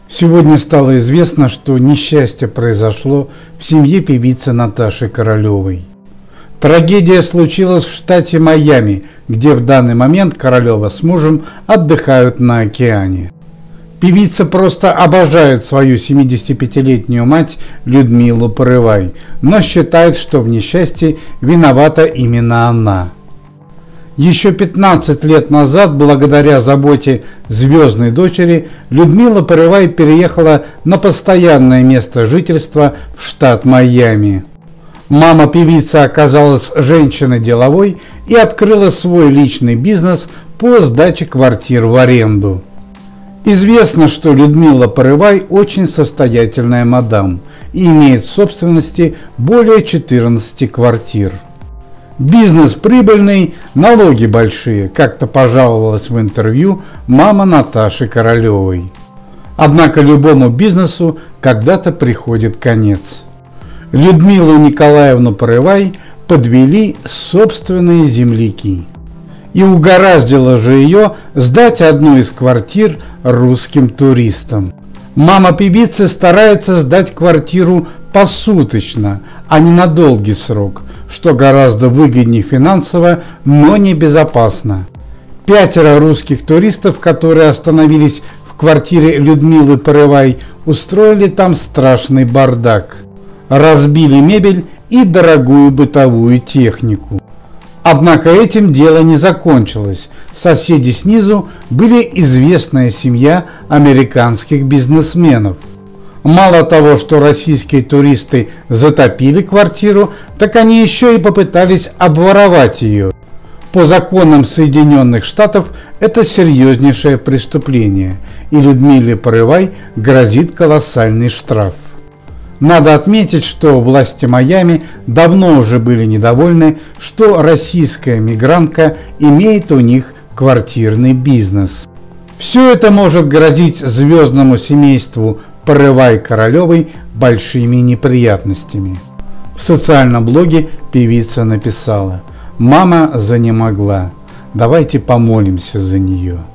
Сегодня стало известно, что несчастье произошло в семье певицы Наташи Королевой. Трагедия случилась в штате Майами, где в данный момент Королева с мужем отдыхают на океане. Певица просто обожает свою 75-летнюю мать Людмилу Порывай, но считает, что в несчастье виновата именно она. Еще 15 лет назад, благодаря заботе звездной дочери, Людмила Порывай переехала на постоянное место жительства в штат Майами. Мама певицы оказалась женщиной деловой и открыла свой личный бизнес по сдаче квартир в аренду. Известно, что Людмила Порывай очень состоятельная мадам и имеет в собственности более 14 квартир. Бизнес прибыльный, налоги большие, как-то пожаловалась в интервью мама Наташи Королевой. Однако любому бизнесу когда-то приходит конец. Людмилу Николаевну Порывай подвели собственные земляки. И угораздило же ее сдать одну из квартир русским туристам. Мама певицы старается сдать квартиру посуточно, а не на долгий срок, что гораздо выгоднее финансово, но не безопасно. 5 русских туристов, которые остановились в квартире Людмилы Порывай, устроили там страшный бардак. Разбили мебель и дорогую бытовую технику. Однако этим дело не закончилось. Соседи снизу были известная семья американских бизнесменов. Мало того, что российские туристы затопили квартиру, так они еще и попытались обворовать ее. По законам Соединенных Штатов это серьезнейшее преступление, и Людмиле Порывай грозит колоссальный штраф. Надо отметить, что власти Майами давно уже были недовольны, что российская мигрантка имеет у них квартирный бизнес. Все это может грозить звездному семейству Порывай-Королевой большими неприятностями. В социальном блоге певица написала: «Мама занемогла, давайте помолимся за нее».